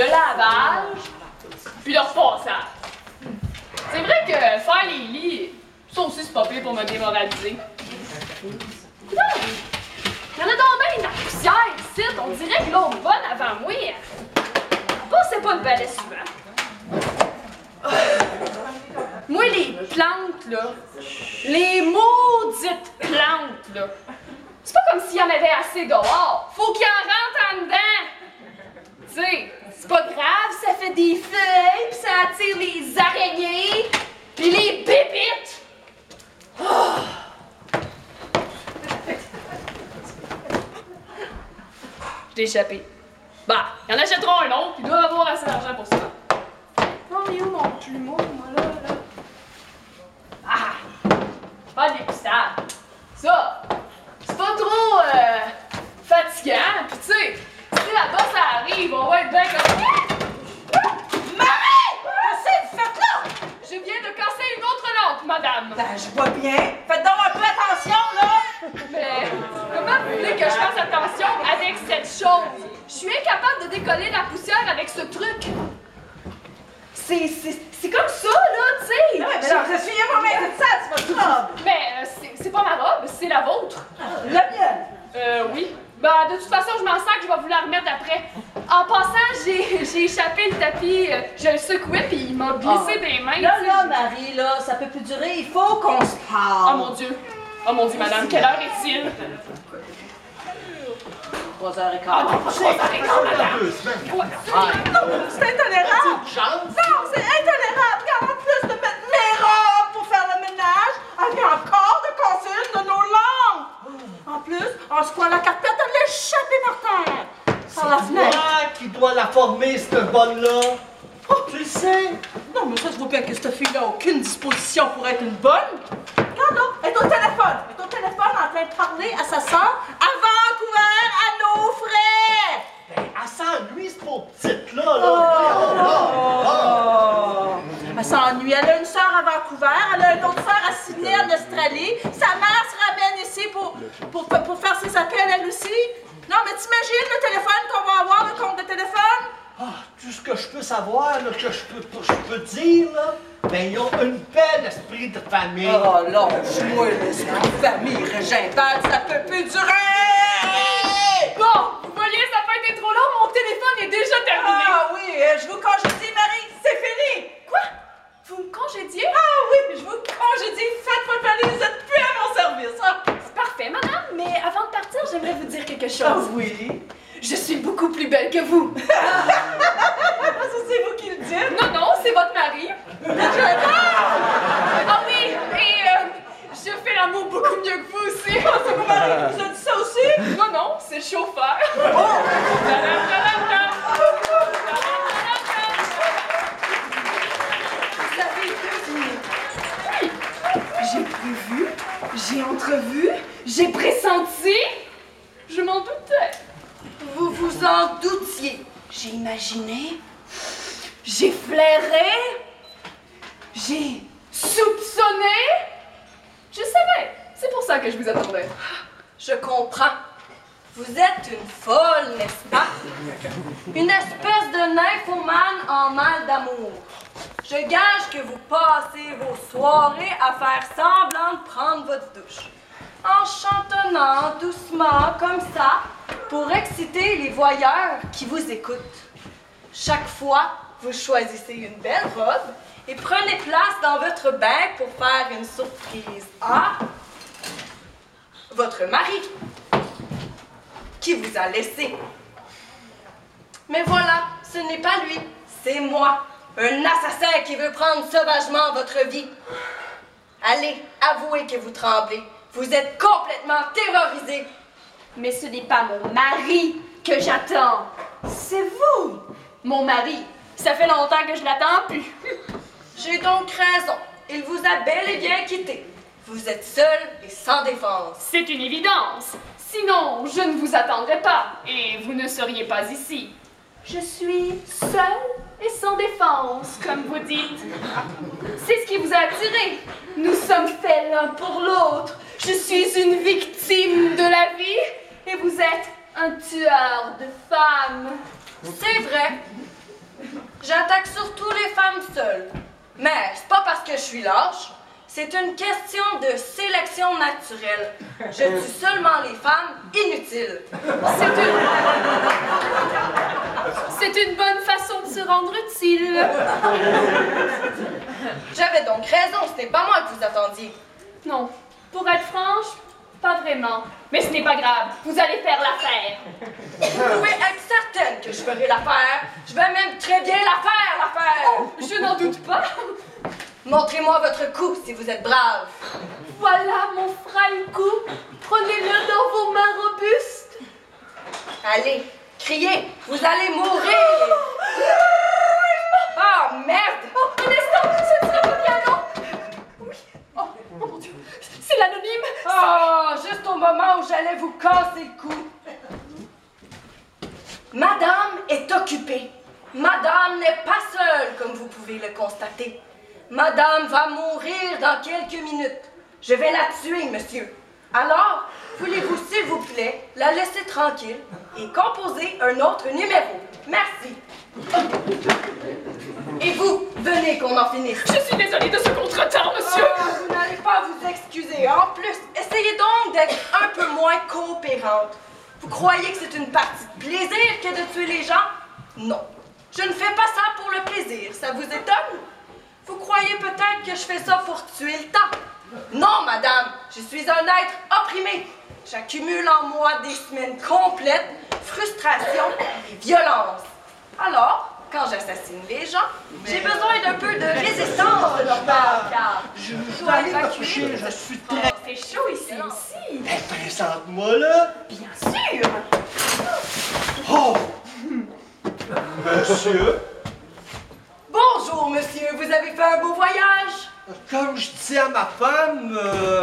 le lavage, puis le repassage. C'est vrai que faire les lits, ça aussi c'est pas pire pour me démoraliser. Non! Y'en a donc bien de la poussière ici, on dirait que l'autre bonne avant moi, c'est pas le balai souvent. Moi, les plantes, là, les maudites plantes, là, c'est pas comme s'il y en avait assez dehors. Faut qu'il en rentre en dedans. Tu sais, c'est pas grave, ça fait des feuilles, pis ça attire les araignées, pis les bébites. Oh. Je t'ai échappé. Bah, il y en achèteront un autre, ils doivent avoir assez d'argent pour ça. Non, mais où mon plumeau, moi, là? Ah! Pas de dépistable. Ça, c'est pas trop fatigant. Puis tu sais, si là-bas ça arrive, on va être bien comme... Marie! Qu'est-ce que vous faites là? Je viens de casser une autre lampe, madame. Ben, je vois bien. Faites donc un peu attention, là! Mais comment vous voulez que je fasse attention avec cette chose? Je suis incapable de décoller la poussière avec ce truc. C'est comme ça, là, tu sais. Ouais, mais non, je suis vraiment bien de ça, c'est votre robe. Mais c'est pas ma robe, c'est la vôtre. La mienne. Oui. Ben, de toute façon, je m'en sers que je vais vous la remettre après. En passant, j'ai échappé le tapis, je le secouais puis il m'a glissé des mains. Là, Marie, là, ça peut plus durer, il faut qu'on se parle. Oh mon Dieu, madame, quelle heure est-il? 3h15. Ah non, pas 3h15, madame! C'est intolérable! Non, c'est intolérable! Regarde, en plus de mettre mes robes pour faire le ménage, elle vient encore de casser une de nos lampes! En plus, en se croit la carpette, elle l'a échappée par terre! Par la fenêtre! C'est moi qui dois la former, cette bonne-là! Oh, tu le sais! Non, mais ça se voit bien que cette fille-là n'a aucune disposition pour être une bonne! Regarde là, elle est au téléphone! Elle est au téléphone en train de parler à sa sœur à Vancouver, à nos frais! Ben, elle s'ennuie, cette pauvre petite-là, là! Elle s'ennuie. Elle a une sœur à Vancouver, elle a une autre sœur à Sydney, en Australie. Sa mère se ramène ici pour faire ses appels, elle aussi. Non, mais t'imagines le téléphone qu'on va avoir, le compte de téléphone? Ah, tout ce que je peux savoir, là, que je peux dire, là, ben, ils ont une belle esprit de famille. Oh, lâche-moi l'esprit de famille régentale, ça peut plus durer! Bon, vous voyez, ça peut être trop long, mon téléphone est déjà terminé. Ah oui, je vous congédie, Marie, c'est fini! Quoi? Vous me congédiez? Ah oui, je vous congédie, faites votre famille, vous êtes plus à mon service. Ah. C'est parfait, madame, mais avant de partir, j'aimerais vous dire quelque chose. Ah oui? Je suis beaucoup plus belle que vous. Ah, ça, c'est vous qui le dites? Non, non, c'est votre mari. Ah oui, et je fais l'amour beaucoup mieux que vous aussi. C'est mon mari qui vous a dit ça aussi? Non, non, c'est le chauffeur. Vous avez deviné. J'ai prévu, j'ai entrevu, j'ai pressenti. Je m'en doutais. Vous vous en doutiez. J'ai imaginé, j'ai flairé, j'ai Soupçonné? Je savais. C'est pour ça que je vous attendais. Je comprends. Vous êtes une folle, n'est-ce pas? Une espèce de nymphomane en mal d'amour. Je gage que vous passez vos soirées à faire semblant de prendre votre douche. En chantonnant doucement comme ça pour exciter les voyeurs qui vous écoutent. Chaque fois, vous choisissez une belle robe et prenez place dans votre bain pour faire une surprise à votre mari qui vous a laissé. Mais voilà, ce n'est pas lui, c'est moi, un assassin qui veut prendre sauvagement votre vie. Allez, avouez que vous tremblez. Vous êtes complètement terrorisé. Mais ce n'est pas mon mari que j'attends. C'est vous. Mon mari. Ça fait longtemps que je l'attends plus. J'ai donc raison. Il vous a bel et bien quitté. Vous êtes seul et sans défense. C'est une évidence. Sinon, je ne vous attendrais pas et vous ne seriez pas ici. Je suis seule et sans défense, comme vous dites. C'est ce qui vous a attiré. Nous sommes faits l'un pour l'autre. Je suis une victime de la vie et vous êtes un tueur de femmes. C'est vrai. J'attaque surtout les femmes seules. Mais c'est pas parce que je suis lâche. C'est une question de sélection naturelle. Je tue seulement les femmes inutiles. C'est une bonne façon de se rendre utile. J'avais donc raison, ce n'est pas moi que vous attendiez. Non, pour être franche, pas vraiment. Mais ce n'est pas grave, vous allez faire l'affaire. Vous pouvez être certaine que je ferai l'affaire. Je vais même très bien la faire, l'affaire. Oh, je n'en doute pas. Montrez-moi votre cou si vous êtes brave. Voilà mon frêle cou. Prenez-le dans vos mains robustes. Allez, criez, vous allez mourir. Oh, merde. Oh, un instant, ce ne sera pas bien, non? Oui. Oh mon Dieu, c'est l'anonyme. Oh, juste au moment où j'allais vous casser le cou. Madame est occupée. Madame n'est pas seule, comme vous pouvez le constater. Madame va mourir dans quelques minutes. Je vais la tuer, monsieur. Alors, voulez-vous, s'il vous plaît, la laisser tranquille et composer un autre numéro? Merci. Et vous, venez qu'on en finisse. Je suis désolée de ce contretemps, monsieur. Vous n'allez pas vous excuser. En plus, essayez donc d'être un peu moins coopérante. Vous croyez que c'est une partie de plaisir que de tuer les gens? Non. Je ne fais pas ça pour le plaisir. Ça vous étonne? Vous croyez peut-être que je fais ça pour tuer le temps? Non, madame. Je suis un être opprimé. J'accumule en moi des semaines complètes, frustration et violence. Alors, quand j'assassine les gens, j'ai besoin d'un peu de résistance de leur part, car Je dois aller me coucher, je suis très... C'est chaud ici aussi. Ben, présente-moi, là. Bien sûr. Oh! Monsieur, bonjour, monsieur. Vous avez fait un beau voyage? comme je dis à ma femme,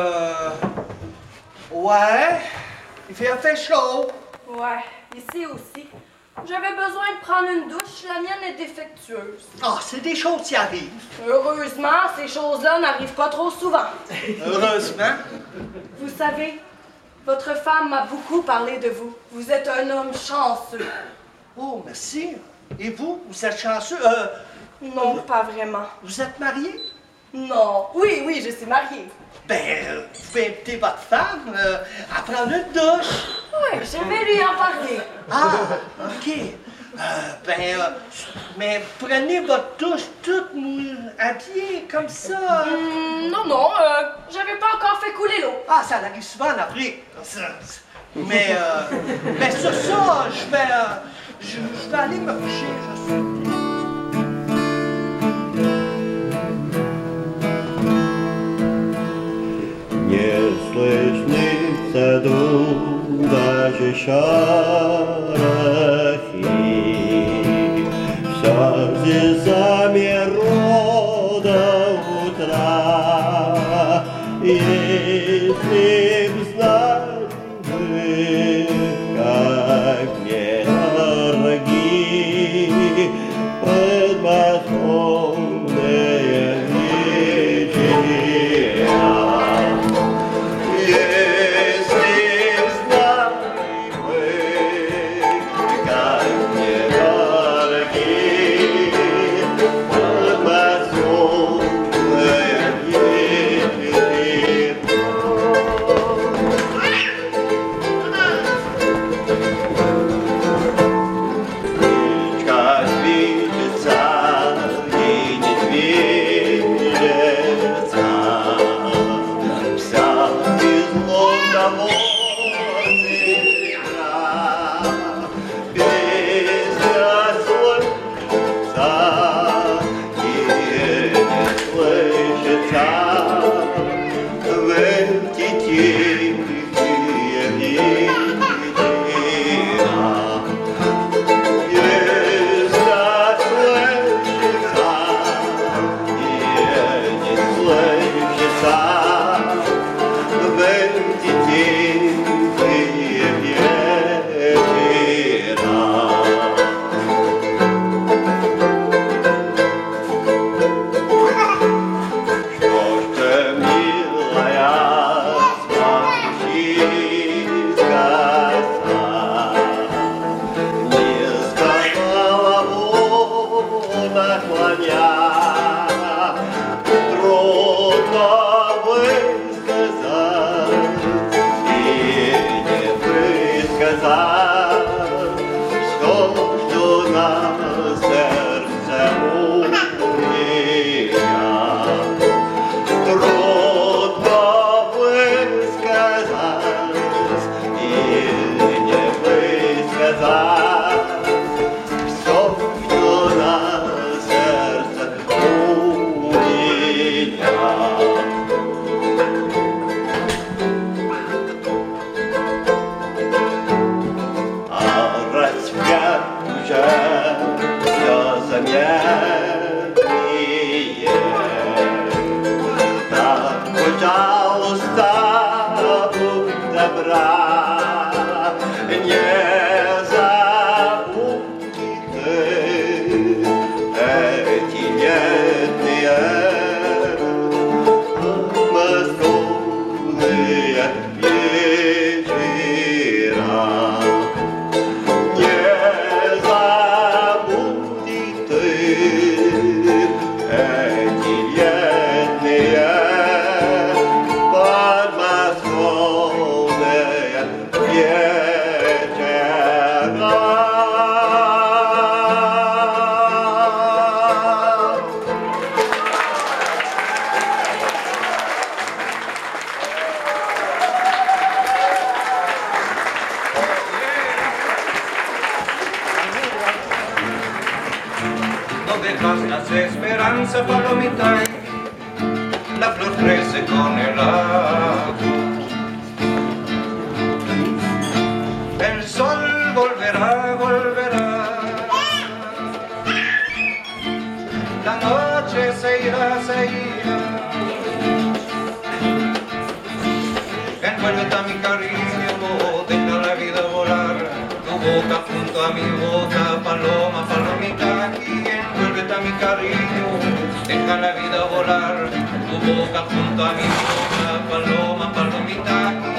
ouais, il fait chaud. Ouais, ici aussi. J'avais besoin de prendre une douche. La mienne est défectueuse. Ah, c'est des choses qui arrivent. Heureusement, ces choses-là n'arrivent pas trop souvent. Heureusement. Vous savez, votre femme m'a beaucoup parlé de vous. Vous êtes un homme chanceux. Oh, merci. Et vous, vous êtes chanceux? Non, pas vraiment. Vous êtes marié? Non. Oui, oui, je suis mariée. Ben, vous pouvez inviter votre femme à prendre une douche. Oui, je vais lui en parler. Ah, OK. Mais prenez votre douche toute habillée comme ça. Non, non, j'avais pas encore fait couler l'eau. Ah, ça arrive souvent en Afrique. Mais sur ça, je vais aller me coucher. Je suis... Nie слышится даже шорохи, все здесь замерло до утра. Если б знать вы, как мне дороги подмосковные вечера. Если б знали вы, сказать все, что на сердце у меня. Трудно высказать и не высказать все, что на сердце у меня. Рассвет уже все заметнее. Так, пожалуйста, будь добра, не забудь ты эти летние подмосковные вечера. Las esperanzas palomita, la flor crece con el agua. El sol volverá, volverá. La noche se irá, se irá. Envuélvete a mi cariño, deja la vida volar. Tu boca junto a mi boca, paloma, palomita aquí. Envuélvete a mi cariño, deja la vida volar. Tu boca junto a mi boca, paloma, palomita aquí.